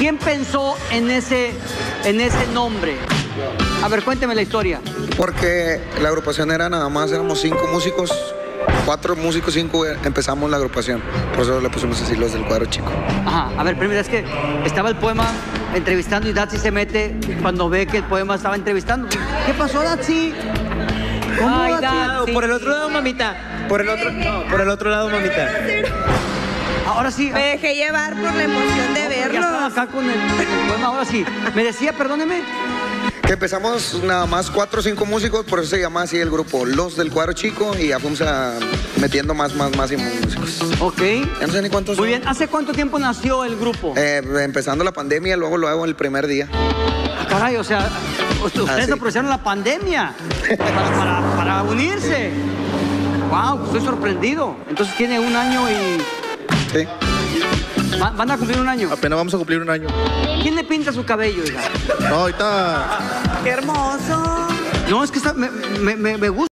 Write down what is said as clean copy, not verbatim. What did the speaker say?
¿Quién pensó en ese nombre? A ver, cuénteme la historia. Porque la agrupación era nada más, éramos 5 músicos, 4 músicos, 5 empezamos la agrupación. Por eso le pusimos así, Los del Cuadro Chico. Ajá, a ver, primero es que estaba el poema entrevistando y Datsi se mete cuando ve que el poema estaba entrevistando. ¿Qué pasó, Datsi? ¿Cómo, Ay, Datsi? por el otro lado, mamita. Por el otro lado, mamita. Ahora sí. Me dejé llevar por la emoción de Ya estaba verlos. acá con el poema, ahora sí. Me decía, perdóneme. Que empezamos nada más 4 o 5 músicos, por eso se llama así el grupo, Los del Cuadro Chico, y ya fuimos metiendo más y más músicos. Ok. Ya no sé ni cuántos Muy son. bien. ¿Hace cuánto tiempo nació el grupo? Empezando la pandemia, luego lo hago el primer día. Ah, caray, o sea, ustedes sí. aprovecharon la pandemia para unirse. Wow, estoy sorprendido. Entonces tiene 1 año y... Sí. ¿Van a cumplir 1 año? Apenas vamos a cumplir 1 año. ¿Quién le pinta su cabello, hija? No, ahorita... ¡Qué hermoso! No, es que me gusta.